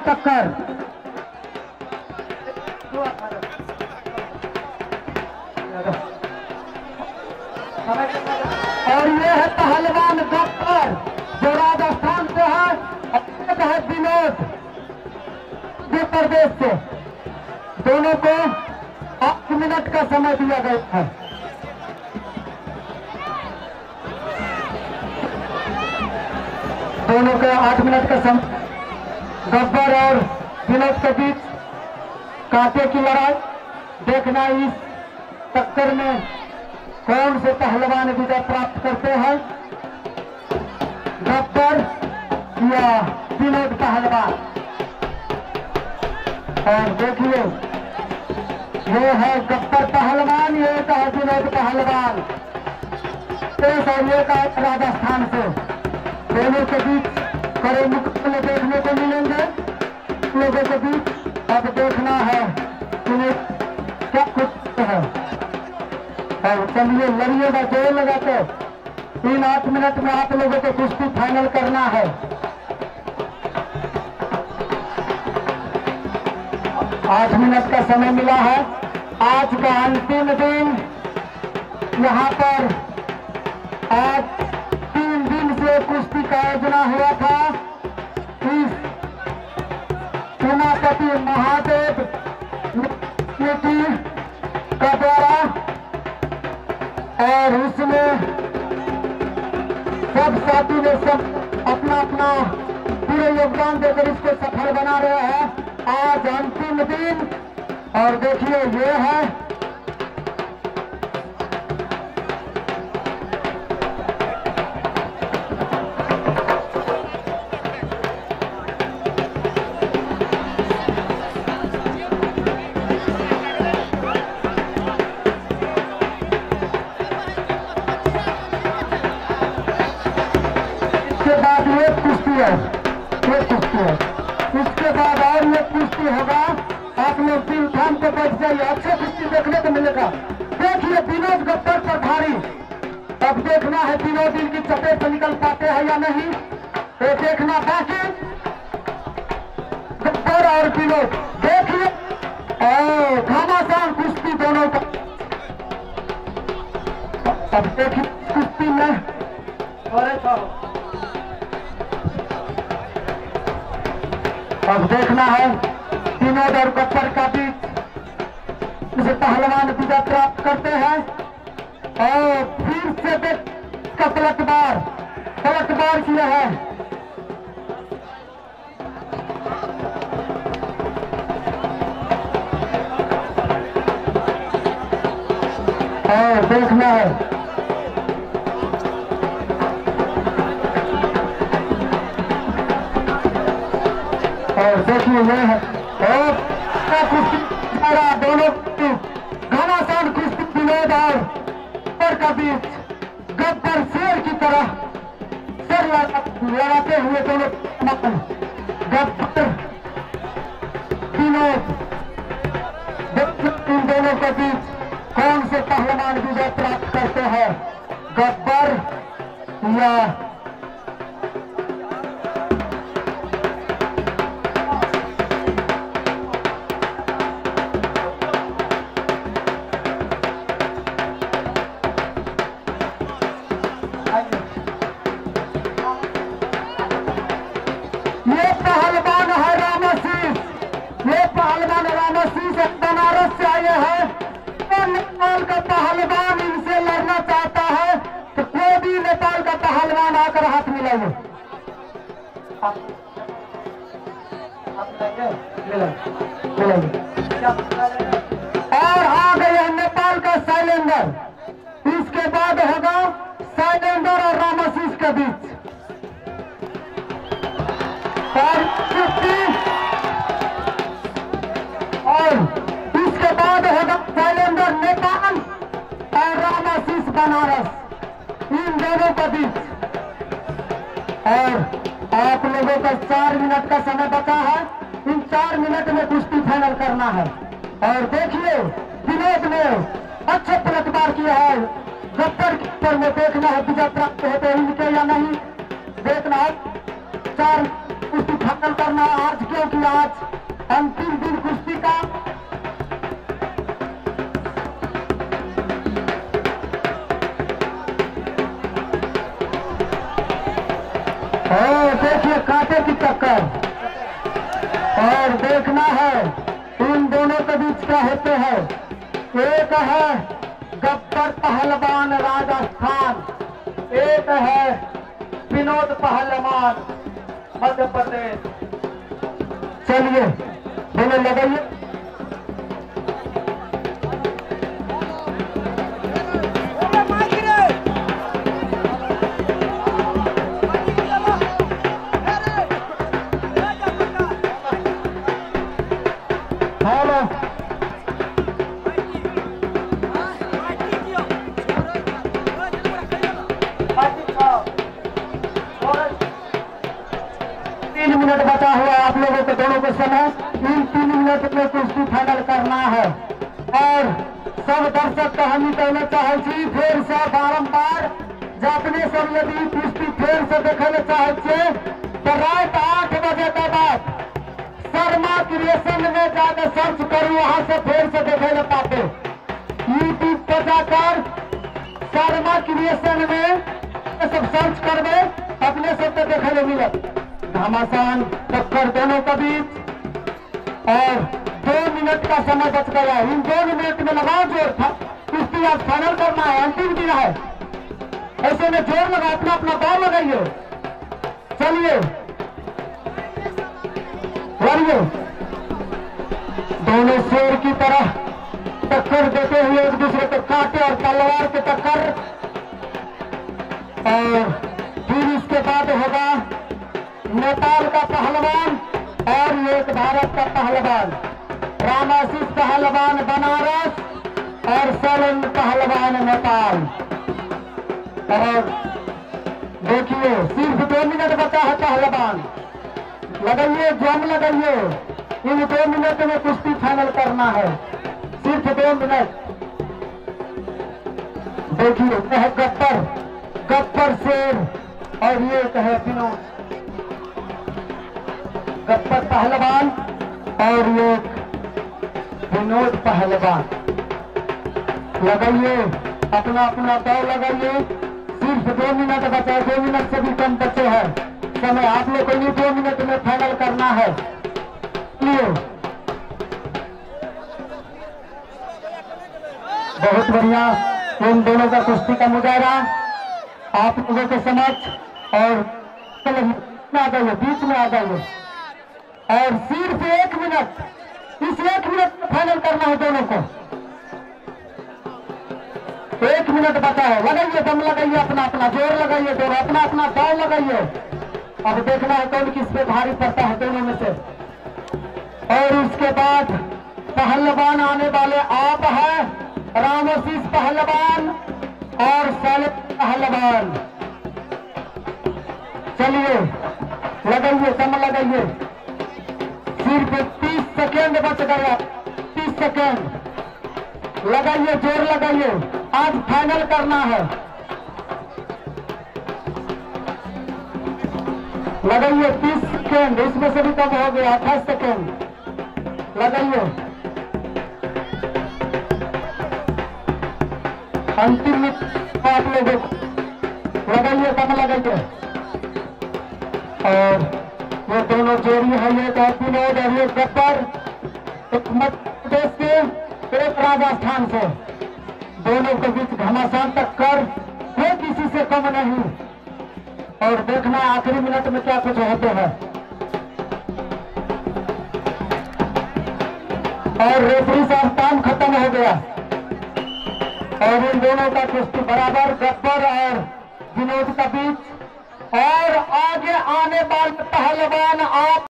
टक्कर। और ये है पहलवान गब्बर जो राजस्थान से है विनोद मध्य प्रदेश से। दोनों को 8 मिनट का समय दिया गया है। दोनों के 8 मिनट का समय। गब्बर और विनोद के बीच कांटे की लड़ाई। देखना इस टक्कर में कौन से पहलवान विजय प्राप्त करते हैं, गब्बर या विनोद पहलवान। और देखिए ये है गब्बर पहलवान, ये का है विनोद पहलवान। और ये का राजस्थान से। दोनों के बीच कड़े मुकाबले देखने को मिलेंगे लोगों के बीच। अब देखना है क्या कुछ है। और चलिए लड़िएगा, जोर लगा के 3-8 मिनट में आप लोगों को कुश्ती फाइनल करना है। 8 मिनट का समय मिला है। आज का अंतिम दिन यहाँ पर। आज 3 दिन से कुश्ती का आयोजन हुआ था इस सेनापति महादेव का द्वारा। और उसमें सब साथी ने सब अपना अपना पूरे योगदान देकर इसको सफल बना रहे हैं। आज अंतिम दिन। और देखिए ये है इसके बाद और ये कुश्ती होगा। आप लोग दिल थाम के बैठ जाइए, अच्छे कुश्ती देखने को मिलेगा। देखिए विनोद गब्बर पर भारी। अब देखना है विनोद इनकी चपेट से निकल पाते हैं या नहीं, तो देखना बाकी। गब्बर और विनोद देखिए घमासान कुश्ती दोनों का। अब देखिए कुश्ती में अब देखना है विनोद और गब्बर का बीच जिसे पहलवान विजय प्राप्त करते हैं। और फिर से देख का पलटवार किया है। और देखना है और देखिए ये है कुश्ती दोनों घमासान कुश्ती विनोद और गब्बर का बीच। गब्बर शेर की तरह सर लड़ाते हुए दोनों गब्बर विनोद इन दोनों के बीच कौन से पहलवान विजय प्राप्त करते हैं, गब्बर या बनारस से आए हैं। तो नेपाल का पहलवान इनसे लड़ना चाहता है तो कोई भी नेपाल का पहलवान आकर हाथ मिलाइए। और आ गए हैं नेपाल का साइलेंडर। इसके बाद होगा साइलेंडर और रामाशीष के बीच। और इसके बाद होगा साइलेंडर नेपाल और रामाशीष बनारस, इन दोनों के बीच। और आप लोगों का 4 मिनट का समय बचा है। इन 4 मिनट में कुश्ती फाइनल करना है। और देखिए विनोद ने अच्छे पलटवार किया है। गब्बर के ऊपर में देखना है विजय प्राप्त होते इनके या नहीं। देखना है 4 कुश्ती फाइनल करना है आज, क्योंकि आज अंतिम दिन कुश्ती का। और देखिए कांटे की टक्कर, और देखना है इन दोनों के बीच क्या होते हैं। एक है गब्बर पहलवान राजस्थान, एक है विनोद पहलवान मध्य प्रदेश। चलिए दोनों लगाइए। मिनट बचा हुआ आप लोगों के दोनों को समय। इन 3 मिनट में कुश्ती फाइनल करना है। और सब दर्शक का हम कहना चाहे छी फिर से बारंबार अपने सब यदि कुश्ती फिर से देखे चाहे तो रात 8 बजे के बाद शर्मा क्रिएशन में जाकर सर्च करूँ, वहां से फिर से देखे पाते। यूट्यूब पर जाकर शर्मा क्रिएशन में सब सर्च करवे, अपने सबको देखे मिलत। घमासान टक्कर दोनों के बीच, और 2 मिनट का समय बच गया। इन 2 मिनट में लगाओ जोर था, कुश्ती आज फाइनल करना है, अंतिम दिन है। ऐसे में जोर लगा, अपना अपना बॉल लगाइए। चलिए लड़िए, दोनों शेर की तरह टक्कर देते हुए एक दूसरे को काटे और तलवार के टक्कर। और फिर इसके बाद होगा नेपाल का पहलवान और एक भारत का पहलवान, रामाशीष पहलवान बनारस और सलन पहलवान नेपाल। और देखिए सिर्फ 2 मिनट बचा है। पहलवान लगाइए, जम लगाइए। इन 2 मिनट में कुश्ती फाइनल करना है, सिर्फ 2 मिनट। देखिए वह गब्बर शेर और ये कहे विनोद। गब्बर पहलवान और ये विनोद पहलवान। लगाइए, अपना अपना दाव लगाइए। सिर्फ 2 मिनट बचा है, 2 मिनट से भी कम बचे हैं समय। आप लोग को ये 2 मिनट में फाइनल करना है। लिए बहुत बढ़िया इन दोनों का कुश्ती का मुजाहरा आप लोगों के समक्ष। और आ जाइए, बीच में आ जाइए। और सिर्फ 1 मिनट, इस 1 मिनट में फाइनल करना है दोनों को। 1 मिनट बचा है। लगाइए, दम लगाइए, अपना अपना जोर लगाइए, दोनों अपना अपना दाव लगाइए। अब देखना है कौन किस पे भारी पड़ता है दोनों में से। और उसके बाद पहलवान आने वाले आप हैं, रामाशीष पहलवान और सलन पहलवान। चलिए लगाइए, दम लगाइए। सिर्फ 30 सेकेंड बच गया, 30 सेकेंड। लगाइए, जोर लगाइए, आज फाइनल करना है। लगाइए 30 सेकेंड, इसमें से भी कम हो गया, 28 सेकेंड। लगाइए, अंतिम में आप लोगों लगाइए, दम लगाइए। और ये दोनों जोड़ी है, ये विनोद और ये गब्बर, एक मध्य प्रदेश से, एक राजस्थान से। दोनों के बीच घमासान टक्कर, कोई किसी से कम नहीं। और देखना आखिरी मिनट में क्या कुछ होते हैं। और रेफरी साहब काम खत्म हो गया। और इन दोनों का कुश्ती बराबर गब्बर और विनोद का बीच। और आगे आने वाले पहलवान आप